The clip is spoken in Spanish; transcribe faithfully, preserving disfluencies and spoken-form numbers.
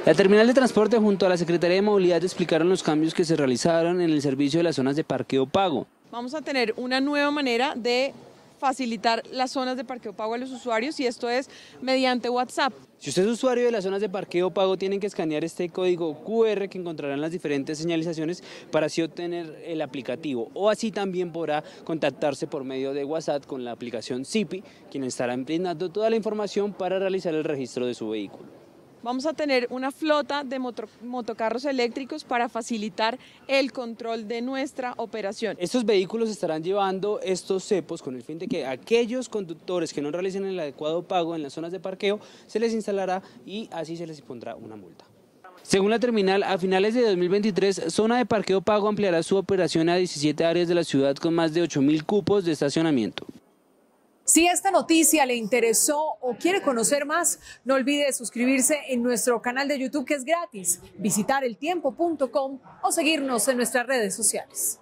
La terminal de transporte junto a la Secretaría de Movilidad explicaron los cambios que se realizaron en el servicio de las zonas de parqueo pago. Vamos a tener una nueva manera de facilitar las zonas de parqueo pago a los usuarios y esto es mediante WhatsApp. Si usted es usuario de las zonas de parqueo pago, tienen que escanear este código cu erre que encontrarán las diferentes señalizaciones para así obtener el aplicativo. O así también podrá contactarse por medio de WhatsApp con la aplicación Zipi, quien estará brindando toda la información para realizar el registro de su vehículo. Vamos a tener una flota de moto, motocarros eléctricos para facilitar el control de nuestra operación. Estos vehículos estarán llevando estos cepos con el fin de que aquellos conductores que no realicen el adecuado pago en las zonas de parqueo se les instalará y así se les impondrá una multa. Según la terminal, a finales de dos mil veintitrés, Zona de Parqueo Pago ampliará su operación a diecisiete áreas de la ciudad con más de ocho mil cupos de estacionamiento. Si esta noticia le interesó o quiere conocer más, no olvide suscribirse en nuestro canal de YouTube que es gratis, visitar el tiempo punto com o seguirnos en nuestras redes sociales.